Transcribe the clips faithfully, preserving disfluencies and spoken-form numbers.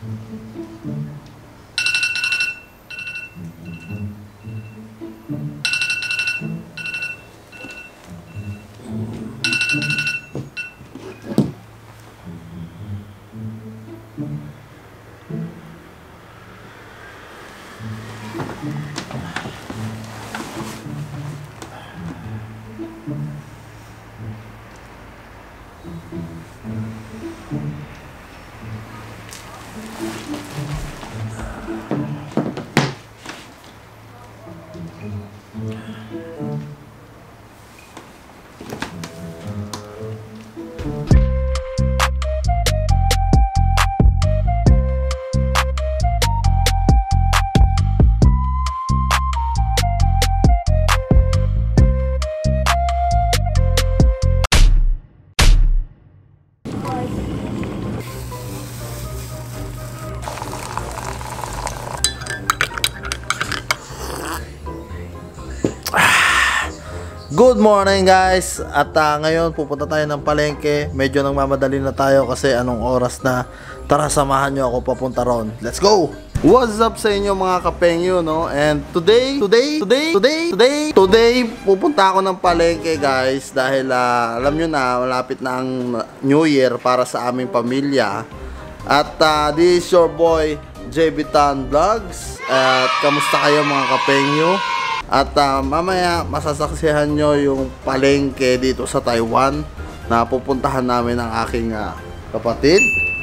Good morning guys. At uh, ngayon pupunta tayo ng palengke. Medyo nagmamadali na tayo kasi anong oras na. Tara, samahan nyo ako papunta ron. Let's go! What's up sa inyo mga kapengyo, no? And today, today, today, today, today, today pupunta ako ng palengke guys. Dahil uh, alam nyo na, malapit na ang New Year para sa aming pamilya. At uh, this is your boy J B Tan Vlogs. At kamusta kayo mga kapengyo? At uh, mamaya masasaksihan nyo yung palengke dito sa Taiwan na pupuntahan namin ng aking uh, kapatid.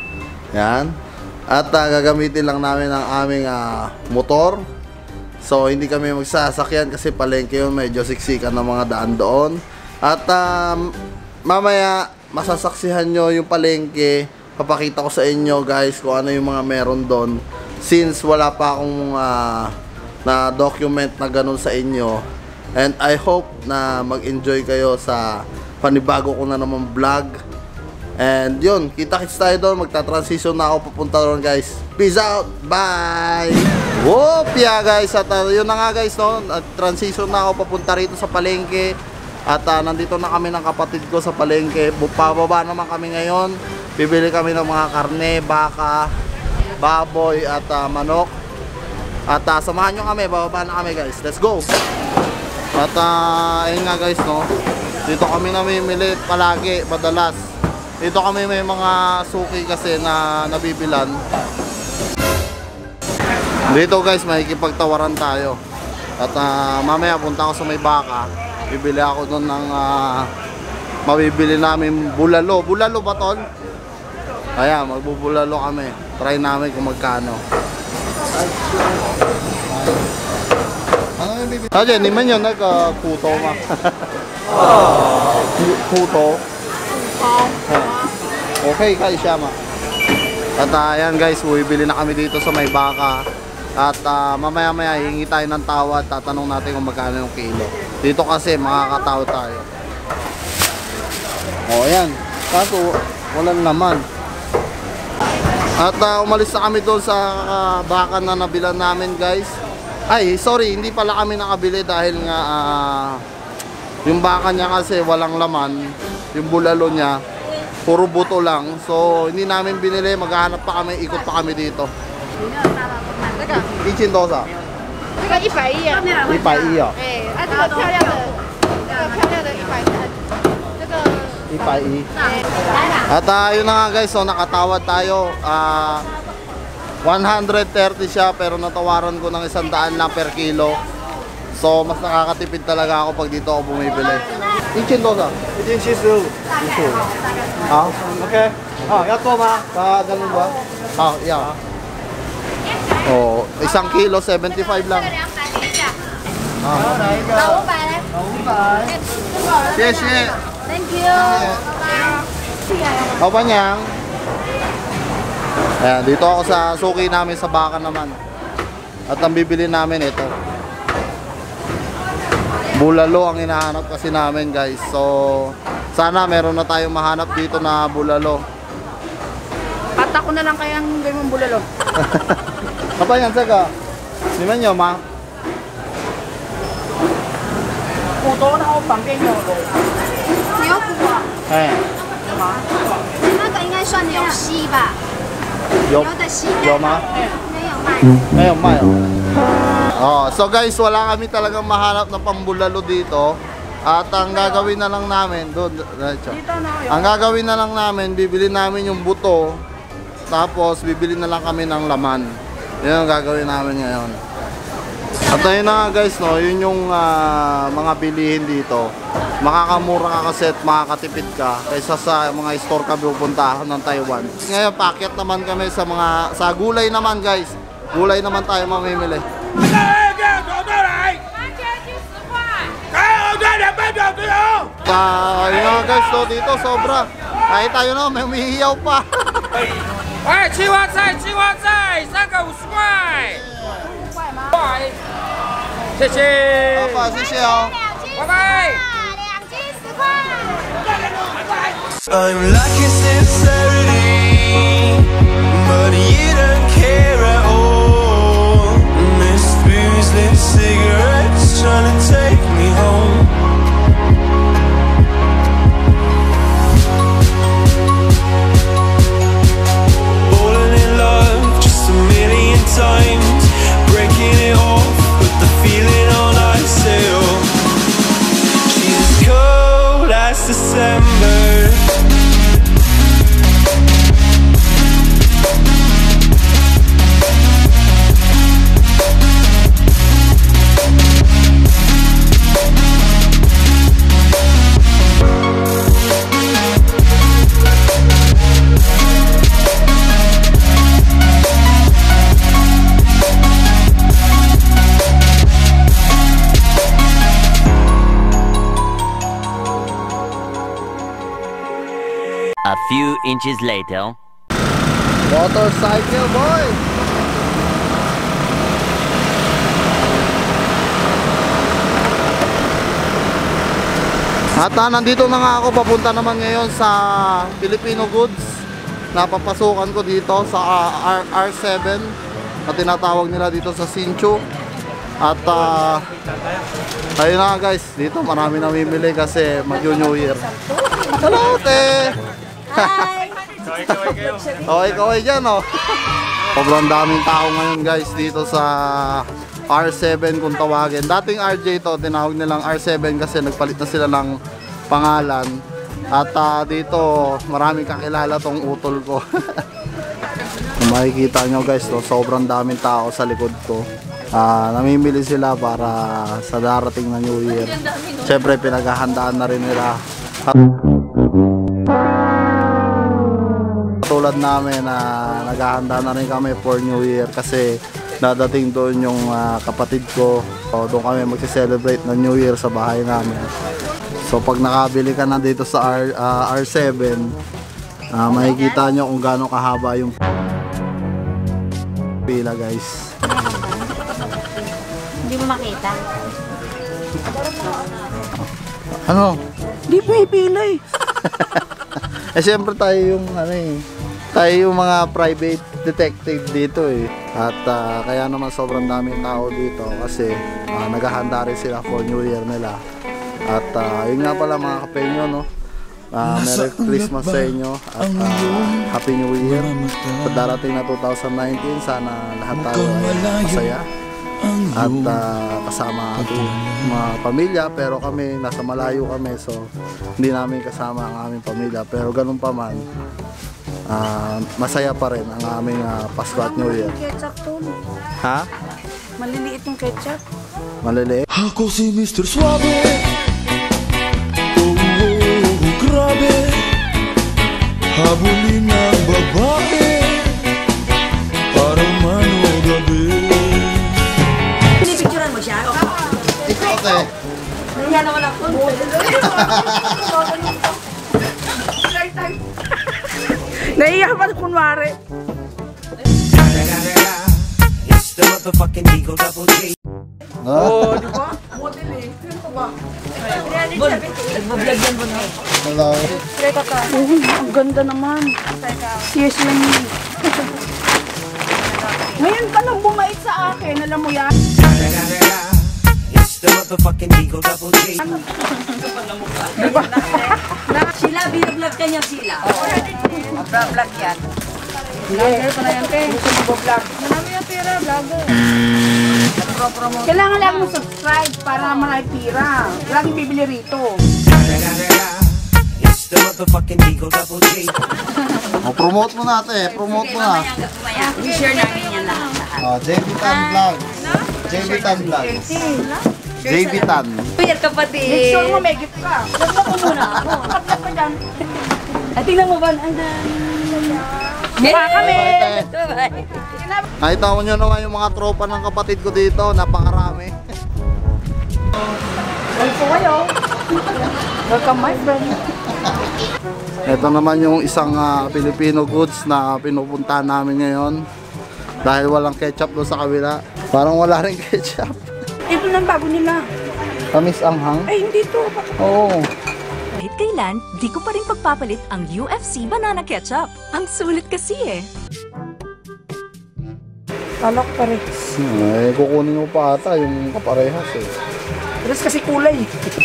Yan. At uh, gagamitin lang namin ang aming uh, motor. So hindi kami magsasakyan kasi palengke yun, medyo siksikan ng mga daan doon. At uh, mamaya masasaksihan nyo yung palengke. Papakita ko sa inyo guys kung ano yung mga meron doon. Since wala pa akong uh, na document na ganun sa inyo. And I hope na mag-enjoy kayo sa panibago ko na naman vlog. And yun, kita-kits tayo doon. Magta-transition na ako papunta doon guys. Peace out! Bye! Whoop! Yeah guys, at uh, yun na nga guys, no? Transition na ako papunta rito sa palengke. At uh, nandito na kami ng kapatid ko sa palengke. Pababa naman kami ngayon. Bibili kami ng mga karne, baka, baboy at uh, manok. At uh, samahan nyo kami, bababa na kami guys. Let's go! At uh, ayun nga guys, no? Dito kami namimili palagi, madalas. Dito kami may mga suki kasi na nabibilan. Dito guys, makikipagtawaran tayo. At uh, mamaya punta ako sa may baka. Bibili ako doon ng uh, mabibili namin bulalo. Bulalo ba tol? Ayan, magbubulalo kami. Try namin kung magkano. Ano yung bibili? Ah, dyan, naman yun, nag-puto ma. Puto. Okay, kaya siya ma. At ayan uh, guys, bibili na kami dito sa may baka. At uh, mamaya maya hingi tayo ng tawad. Tatanong natin kung magkano yung kilo. Dito kasi makakatawad tayo. O ayan, kaso walang laman. At uh, umalis na kami doon sa uh, baka na nabilan namin guys. Ay, sorry, hindi pala kami nakabili dahil nga uh, yung baka niya kasi walang laman. Yung bulalo niya, puro buto lang. So, hindi namin binili. Maghahanap pa kami, ikot pa kami dito. Ichin dosa? Ito one百一啊。 一百一啊？ 哎，啊，这个漂亮的，这个漂亮的一百三，这个一百一。At uh, yun na nga guys, so nakatawad tayo. uh, one hundred thirty siya pero natawaran ko ng isang daan lang per kilo. So mas nakakatipid talaga ako pag dito ako bumibili. Ichin dosa? Ichin七十五。 七十五。 好 ，OK。好，要做吗？ Ah, ganun ba? Ah, yeah. Oh, isang kilo seventy-five lang. Ah. 老五百嘞。 老五百。 谢谢。 Thank you. Opa niyang. Ayan, dito ako sa suki namin sa baka naman. At ang bibili namin ito. Bulalo ang hinahanap kasi namin guys. So, sana meron na tayong mahanap dito na bulalo. Pata ko na lang kayang gawin mong bulalo. Apa yan, saga? Niman nyo, ma? Puto na ako pang ganyo. 牛骨啊， Eh. 那个应该算牛膝吧？ 有有吗？没有卖哦。Oh, so guys, wala kami talagang mahanap na pambulalo dito. At ang gagawin na lang namin, doon, diretso. Ang gagawin na lang namin, bibili namin yung buto. Tapos bibili na lang kami ng laman. Yun ang gagawin namin ngayon. At ayun na guys, no, yun yung uh, mga bilihin dito. Makakamura ka kasi at makakatipid ka kaysa sa mga store ka pupuntahan ng Taiwan. Ngayon, packet naman kami sa mga, sa gulay naman guys. Gulay naman tayo mamimili. Uh, yun nga guys, no, dito sobra. Kahit tayo na, may umihiyaw pa. 哎，青花菜，青花菜，三个五十块。块，谢谢。 好，谢谢哦。 拜拜。 I'm lacking sincerity, but you don't care at all. Missed booze, lit cigarettes, trying to take me home. Falling in love just a million times, breaking it off, put the feeling on ice. She's as cold as December. A few inches later. Motorcycle boy! At ah, nandito na nga ako, papunta naman ngayon sa Filipino Goods. Napapasukan ko dito sa uh, R seven na tinatawag nila dito sa Hsinchu. At uh, ayun na guys, dito marami namimili kasi mag-New Year. Hello, te! Hi! Kaway-kaway dyan, oh. Sobrang daming tao ngayon guys dito sa R seven kung tawagin. Dating R J to, tinawag nilang R seven kasi nagpalit na sila ng pangalan. At uh, dito maraming kakilala tong utol ko. Kung makikita nyo guys, no, sobrang daming tao sa likod ko. Uh, namimili sila para sa darating na New Year. Siyempre pinaghahandaan na rin nila. At tulad namin na uh, naghahanda na rin kami for New Year kasi dadating doon yung uh, kapatid ko. So, doon kami magse-celebrate ng New Year sa bahay namin. So pag nakabili ka na dito sa R, uh, R seven, uh, makikita nyo kung gaano kahaba yung pila guys. Hindi mo makita. Ano? Hindi mo ipila eh. Eh siyempre tayo yung ano eh, tayo yung mga private detective dito eh. At uh, kaya naman sobrang daming tao dito kasi uh, naghahanda rin sila for New Year nila. At uh, yun nga pala mga kapenyo, no? Uh, Merry Christmas sa inyo at uh, Happy New Year. Sa darating na two thousand nineteen, sana lahat tayo ay masaya at uh, kasama ating mga pamilya. Pero kami, nasa malayo kami, so hindi namin kasama ang aming pamilya. Pero ganun pa man, uh, masaya pa rin ang aming uh, Pasko at New Year. Ketchup to. Ha? Maliliit yung ketchup. Maliliit? Ako si Mister Suave. Oh, oh, oh, grabe. Habulin ng babae para mano gabi. Pinipicturan mo siya? Ikaw, te. Nandiyan naman ako. Naiiyak pa kunwari. It's the motherfucking Eagle Double G. Oh, di ba? Model eh. Sino ka ba? Nagbablog yan mo na. hello. Treka ka. Ang ganda naman. Yes lang yun. Ngayon ka nang bumait sa akin. Alam mo yan? It's the motherfucking Eagle Double G. Sila, binablog ka niya sila. Mag-vlog yan. Vlogger pa na yan, te. Gusto mo vlog? Marami yung pera, vlogger. Kailangan lang mo subscribe para marami pira. Laging bibili rito. O, promote mo natin, promote mo na. I-share namin yan lahat. Oh, J B Tan Vlog. J B Tan Vlog. J B Tan. Puyat kapatid. Make sure mo may gift ka. Vlog mo muna ako. Vlog ka dyan. Ay, tingnan mo ba? Ang dami. Mukha kami. Nakita mo nyo naman yung mga tropa ng kapatid ko dito. Napakarami. Ito kayo. Welcome my friend. Ito naman yung isang uh, Filipino goods na pinupuntahan namin ngayon. Dahil walang ketchup doon sa kabila. Parang wala rin ketchup. Ito nang bago nila. Tamis anghang? Ay, hindi to. Oo. Kahit kailan, di ko pa rin pagpapalit ang U F C Banana Ketchup. Ang sulit kasi eh. Talok pa rin. Hmm, eh, kukunin mo pa ata yung kaparehas eh. Pero kasi kulay.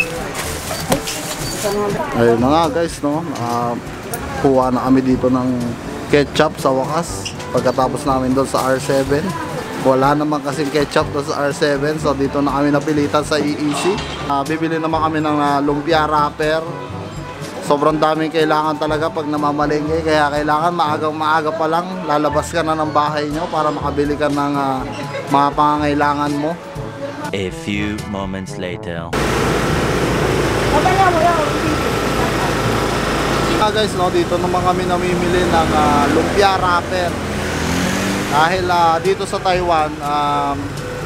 Ayun na nga guys, no? Nakakuha na kami dito ng ketchup sa wakas. Pagkatapos namin doon sa R seven. Wala naman kasing ketchup doon sa R seven. So dito na kami napilitan sa E E C. uh, Bibili naman kami ng uh, lumpia wrapper. Sobrang daming kailangan talaga pag namamalengke. Kaya kailangan maagang maaga pa lang lalabas ka na ng bahay nyo para makabili ka ng uh, mga pangangailangan mo. A few moments later. Ah guys, no, dito naman kami namimili ng uh, lumpia wrapper. Dahil uh, dito sa Taiwan, um,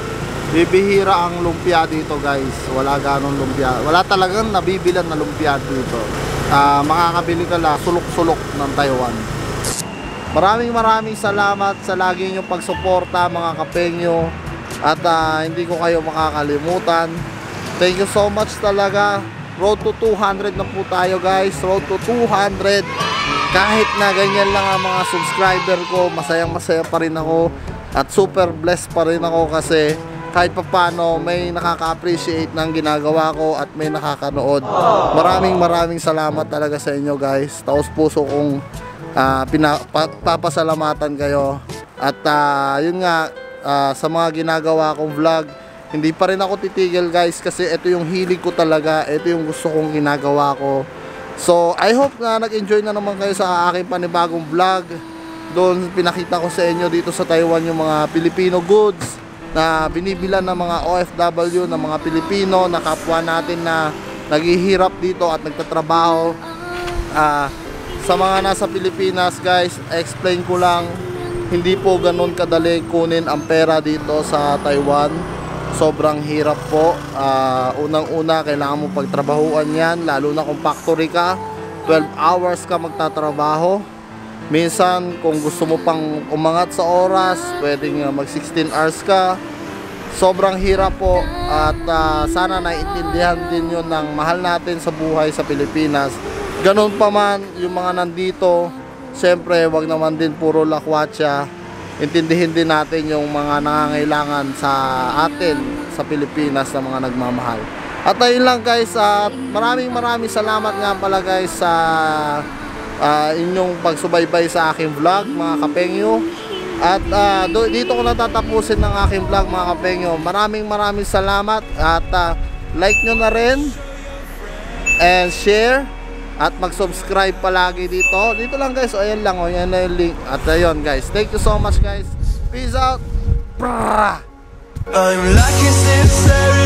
bibihira ang lumpia dito guys. Wala ganong lumpia. Wala talagang nabibilan na lumpia dito. Uh, makakabili ka lang sulok-sulok ng Taiwan. Maraming maraming salamat sa lagi nyo pagsuporta mga kapengyo. At uh, hindi ko kayo makakalimutan. Thank you so much talaga. Road to two hundred na po tayo guys. Road to two hundred. Kahit na ganyan lang ang mga subscriber ko, masayang masaya pa rin ako. At super blessed pa rin ako kasi kahit papano may nakaka-appreciate ng ginagawa ko at may nakakanood. Maraming maraming salamat talaga sa inyo guys. Taos puso kong uh, papasalamatan kayo. At uh, yun nga, uh, sa mga ginagawa kong vlog, hindi pa rin ako titigil guys kasi ito yung hilig ko talaga. Ito yung gusto kong ginagawa ko. So I hope na nag-enjoy na naman kayo sa aking panibagong vlog. Doon pinakita ko sa inyo dito sa Taiwan yung mga Filipino goods na binibilan ng mga O F W, ng mga Pilipino na kapwa natin na naghihirap dito at nagtatrabaho. uh, Sa mga nasa Pilipinas guys, explain ko lang, hindi po ganun kadali kunin ang pera dito sa Taiwan. Sobrang hirap po. uh, Unang-una kailangan mo pagtrabahuan yan. Lalo na kung factory ka, twelve hours ka magtatrabaho. Minsan kung gusto mo pang umangat sa oras, pwedeng mag sixteen hours ka. Sobrang hirap po. At uh, sana naiintindihan din yun ng mahal natin sa buhay sa Pilipinas. Ganun pa man yung mga nandito, siyempre wag naman din puro lakwatsa. Intindihin din natin yung mga nangangailangan sa atin sa Pilipinas na mga nagmamahal. At ayun lang guys, at maraming maraming salamat nga pala guys sa uh, inyong pagsubaybay sa aking vlog mga kapengyo. At uh, dito ko natatapusin ng aking vlog mga kapengyo. Maraming maraming salamat at uh, like nyo na rin and share. At mag-subscribe palagi dito. Dito lang guys. O ayan lang. O yan na yung link. At ayun guys. Thank you so much guys. Peace out. Brrrah. I'm like a sincere